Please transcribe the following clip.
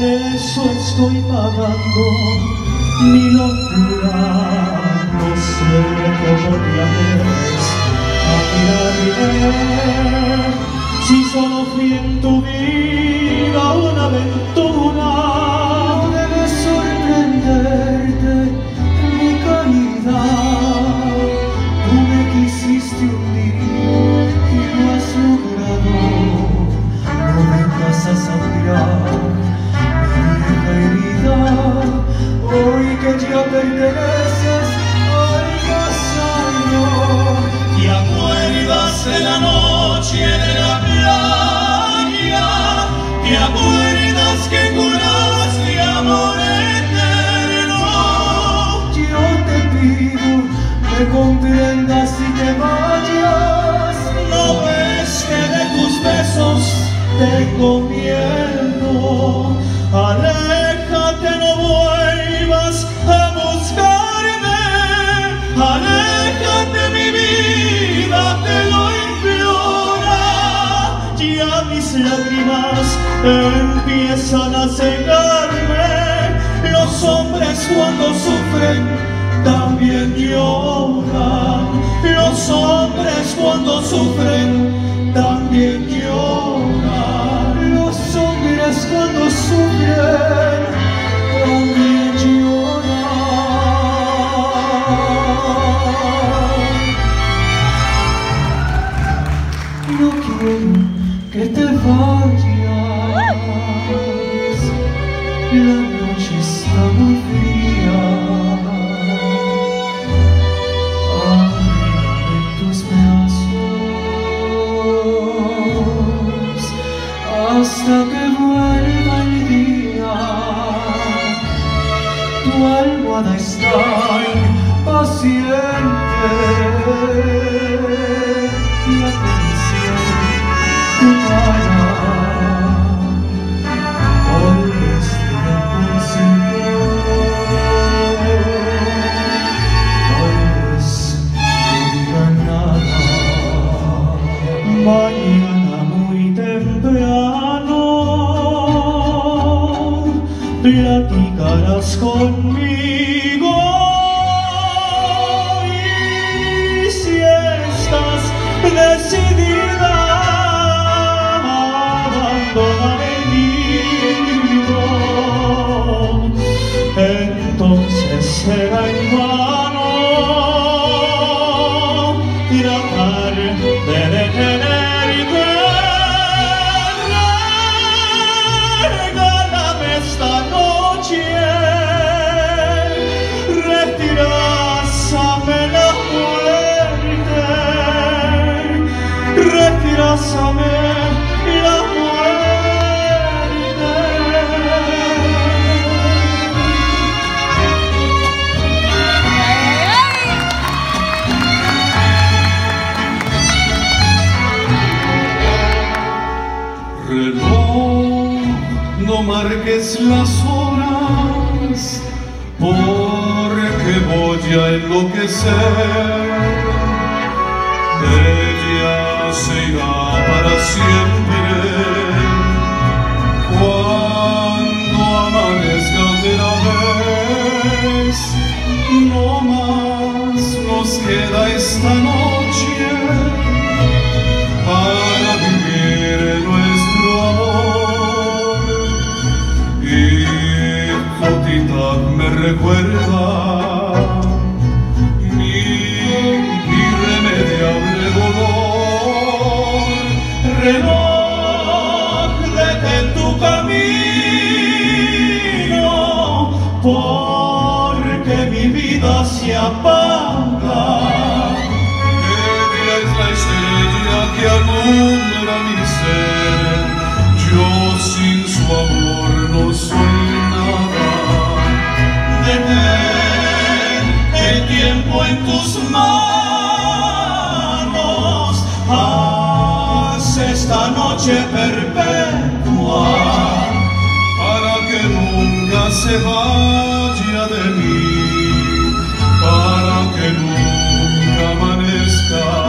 eso estoy pagando mi locura. No sé cómo te atreves a mirarme, si solo fui en tu vida una aventura. No debes sorprenderte mi caridad. Tú me quisiste hundir y lo has logrado. No vengas a sangrar mi vieja herida, hoy que ya perteneces al pasado. ¿Te acuerdas de la noche de la playa? ¿Te acuerdas que juraste amor eterno? Yo te pido que comprendas y te vayas. ¿No ves que de tus besos tengo miedo? Aléjate, no vuelvas a buscarme. Aléjate, mi vida, te lo implora. Ya mis lágrimas empiezan a cegarme. Los hombres cuando sufren también lloran. Los hombres cuando sufren también lloran. Los hombres cuando sufren también lloran. No quiero que te vayas, la noche está muy fría. Ábreme tus brazos hasta que vuelva el día. Tu almohada está impaciente y acaricia tu cara. Tal vez tiempo sin tal vez no diga nada. Mañana muy temprano platicarás conmigo, y si estás decidida a abandonar el nido, entonces será en vano tratar de detenerte. Regálame esta noche, retirásame la muerte, retirásame la muerte. Reloj, no marques las horas, porque voy a enloquecer. Ella se irá para siempre cuando amanezca otra vez. No más nos queda esta noche para vivir nuestro amor. Y Totita me recuerda mi irremediable dolor. Reloj, detén tu camino, porque mi vida se apaga. Ella es la estrella que alumbra mi ser. Yo sin su amor no soy nada. Detén el tiempo en tus manos, haz esta noche perpetua, Para que nunca se vaya de mí, para que nunca amanezca